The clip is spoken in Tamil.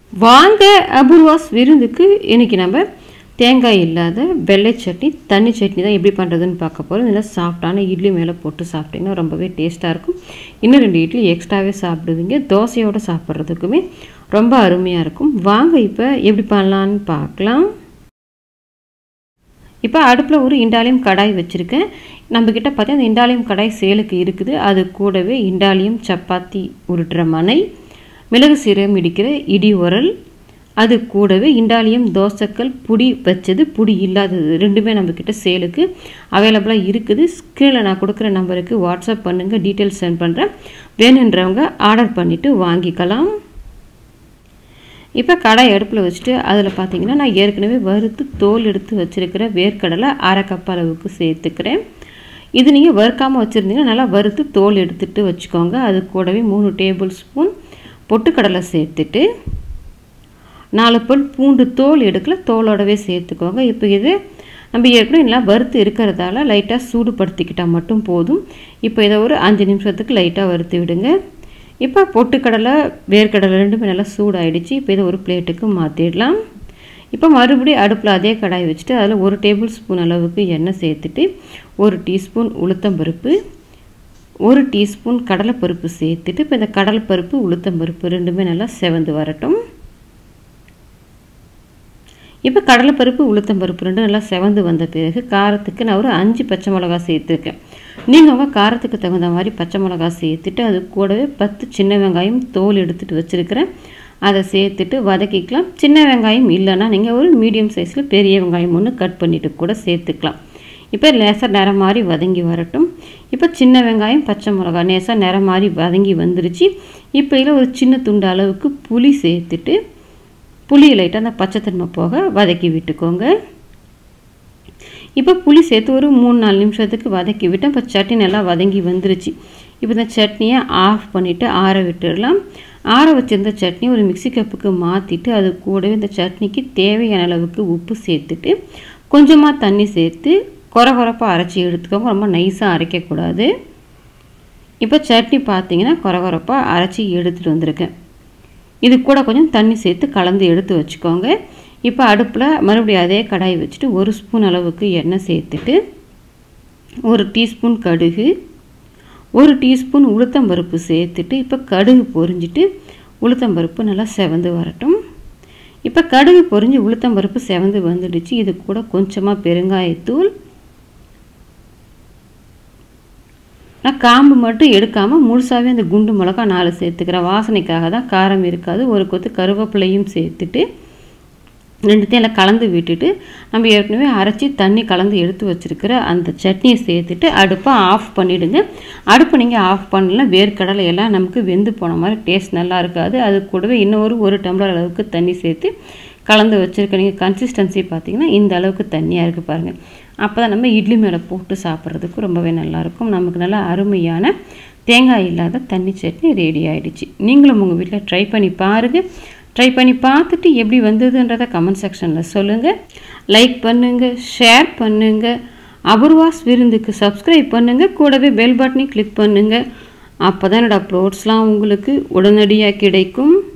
வாங்க அபூர்வாஸ் விருந்துக்கு இன்னைக்கு நம்ம தேங்காய் இல்லாத வெள்ளை சட்னி தண்ணி சட்னி தான் எப்படி பண்ணுறதுன்னு பார்க்க போகிறோம். நல்லா சாஃப்டான இட்லி மேலே போட்டு சாப்பிட்டிங்கன்னா ரொம்பவே டேஸ்ட்டாக இருக்கும். இன்னும் 2 இட்லி எக்ஸ்ட்ராவே சாப்பிடுவீங்க. தோசையோடு சாப்பிட்றதுக்குமே ரொம்ப அருமையாக இருக்கும். வாங்க இப்போ எப்படி பண்ணலான்னு பார்க்கலாம். இப்போ அடுப்பில் ஒரு இண்டாலியம் கடாய் வச்சுருக்கேன். நம்மக்கிட்ட பார்த்தீங்கன்னா அந்த இண்டாலியம் கடாய் சேலுக்கு இருக்குது. அது கூடவே இண்டாலியம் சப்பாத்தி உருட்டுற மனை, மிளகு சீரகம் இடிக்கிற இடி உரல், அது கூடவே இண்டாலியம் தோசைக்கல் புடி வச்சது புடி இல்லாதது ரெண்டுமே நம்மக்கிட்ட சேலுக்கு அவைலபிளாக இருக்குது. கீழே நான் கொடுக்குற நம்பருக்கு வாட்ஸ்அப் பண்ணுங்கள், டீட்டெயில்ஸ் சென்ட் பண்ணுறேன். வேணுன்றவங்க ஆர்டர் பண்ணிவிட்டு வாங்கிக்கலாம். இப்போ கடாய் அடுப்பில் வச்சுட்டு அதில் பார்த்தீங்கன்னா நான் ஏற்கனவே வறுத்து தோல் எடுத்து வச்சுருக்கிற வேர்க்கடலை 1/2 கப் அளவுக்கு சேர்த்துக்கிறேன். இது நீங்கள் வறுக்காமல் வச்சுருந்தீங்கன்னா நல்லா வறுத்து தோல் எடுத்துகிட்டு வச்சுக்கோங்க. அது கூடவே 3 டேபிள் ஸ்பூன் பொட்டுக்கடலை சேர்த்துட்டு 4 பல் பூண்டு தோல் எடுக்கல, தோலோடவே சேர்த்துக்கோங்க. இப்போ இது நம்ம ஏற்கனவே நல்லா வறுத்து இருக்கிறதால லைட்டாக சூடுபடுத்திக்கிட்டால் மட்டும் போதும். இப்போ இதை ஒரு 5 நிமிஷத்துக்கு லைட்டாக வறுத்து விடுங்க. இப்போ பொட்டுக்கடலை வேர்க்கடலை ரெண்டுமே நல்லா சூடாகிடுச்சு. இப்போ இதை ஒரு பிளேட்டுக்கு மாற்றிடலாம். இப்போ மறுபடியும் அடுப்பில் அதே கடாய் வச்சுட்டு அதில் 1 டேபிள் ஸ்பூன் அளவுக்கு எண்ணெய் சேர்த்துட்டு 1 டீஸ்பூன் உளுத்தம்பருப்பு, 1 டீஸ்பூன் கடலைப்பருப்பு சேர்த்துட்டு இப்போ இந்த கடலைப்பருப்பு உளுத்தம்பருப்பு ரெண்டுமே நல்லா செவந்து வரட்டும். இப்போ கடலைப்பருப்பு உளுத்தம்பருப்பு ரெண்டும் நல்லா செவந்து வந்த பிறகு காரத்துக்கு நான் ஒரு 5 பச்சை மிளகா சேர்த்துருக்கேன். நீங்கள் உங்கள் காரத்துக்கு தகுந்த மாதிரி பச்சை மிளகா சேர்த்துட்டு அது கூடவே 10 சின்ன வெங்காயம் தோல் எடுத்துகிட்டு வச்சுருக்கிறேன், அதை சேர்த்துட்டு வதக்கிக்கலாம். சின்ன வெங்காயம் இல்லைன்னா நீங்கள் ஒரு மீடியம் சைஸில் பெரிய வெங்காயம் ஒன்று கட் பண்ணிவிட்டு கூட சேர்த்துக்கலாம். இப்போ லேசாக நிறம் மாதிரி வதங்கி வரட்டும். இப்போ சின்ன வெங்காயம் பச்சை மிளகா லேசாக நிறம் மாதிரி வதங்கி வந்துருச்சு. இப்போ இதில் ஒரு சின்ன துண்டு அளவுக்கு புளி சேர்த்துட்டு புளியை லைட்டாக அந்த பச்சைத்தன்மை போக வதக்கி விட்டுக்கோங்க. இப்போ புளி சேர்த்து ஒரு 3-4 நிமிஷத்துக்கு வதக்கி விட்டேன். இப்போ சட்னி நல்லா வதங்கி வந்துருச்சு. இப்போ இந்த சட்னியை ஆஃப் பண்ணிவிட்டு ஆற விட்டுடலாம். ஆற வச்சுருந்த சட்னி ஒரு மிக்சி கப்புக்கு மாற்றிட்டு அது கூடவே இந்த சட்னிக்கு தேவையான அளவுக்கு உப்பு சேர்த்துட்டு கொஞ்சமாக தண்ணி சேர்த்து கொரகொரப்பாக அரைச்சி எடுத்துக்கோங்க. ரொம்ப நைஸாக அரைக்கக்கூடாது. இப்போ சட்னி பார்த்தீங்கன்னா கொரகொரப்பாக அரைச்சி எடுத்துகிட்டு வந்திருக்கேன். இது கூட கொஞ்சம் தண்ணி சேர்த்து கலந்து எடுத்து வச்சுக்கோங்க. இப்போ அடுப்பில் மறுபடியும் அதே கடாய் வச்சுட்டு 1 ஸ்பூன் அளவுக்கு எண்ணெய் சேர்த்துட்டு 1 டீஸ்பூன் கடுகு, 1 டீஸ்பூன் உளுத்தம்பருப்பு சேர்த்துட்டு இப்போ கடுகு பொரிஞ்சிட்டு உளுத்தம்பருப்பு நல்லா செவந்து வரட்டும். இப்போ கடுகு பொரிஞ்சு உளுத்தம்பருப்பு செவந்து வந்துடுச்சு. இது கூட கொஞ்சமாக பெருங்காயத்தூள், நான் காம்பு மட்டும் எடுக்காமல் முழுசாகவே அந்த குண்டு மிளகா 4 சேர்த்துக்கிறேன். வாசனைக்காக தான், காரம் இருக்காது. ஒரு கொத்து கருவேப்பிலையும் சேர்த்துட்டு ரெண்டுத்தையும் எல்லாம் கலந்து விட்டுட்டு நம்ம ஏற்கனவே அரைச்சி தண்ணி கலந்து எடுத்து வச்சுருக்கிற அந்த சட்னியை சேர்த்துட்டு அடுப்பை ஆஃப் பண்ணிவிடுங்க. அடுப்பை நீங்கள் ஆஃப் பண்ணலாம், வேர்க்கடலை எல்லாம் நமக்கு வெந்து போன மாதிரி டேஸ்ட் நல்லா இருக்காது. அது கூடவே இன்னொரு 1 டம்ளர் அளவுக்கு தண்ணி சேர்த்து கலந்து வச்சுருக்க. நீங்கள் கன்சிஸ்டன்சி பார்த்திங்கன்னா இந்த அளவுக்கு தண்ணியாக இருக்குது பாருங்கள். அப்போ தான் நம்ம இட்லி மேலே போட்டு சாப்பிட்றதுக்கு ரொம்பவே நல்லாயிருக்கும். நமக்கு நல்லா அருமையான தேங்காய் இல்லாத தண்ணி சட்னி ரெடி ஆகிடுச்சு. நீங்களும் உங்கள் வீட்டில் ட்ரை பண்ணி பாருங்கள். ட்ரை பண்ணி பார்த்துட்டு எப்படி வந்ததுன்றதை கமெண்ட் செக்ஷனில் சொல்லுங்கள். லைக் பண்ணுங்கள், ஷேர் பண்ணுங்கள், அபூர்வாஸ் விருந்துக்கு சப்ஸ்கிரைப் பண்ணுங்கள், கூடவே பெல் பட்டனை கிளிக் பண்ணுங்கள். அப்போ தான் என்னோடய அப்லோட்ஸ்லாம் உங்களுக்கு உடனடியாக கிடைக்கும்.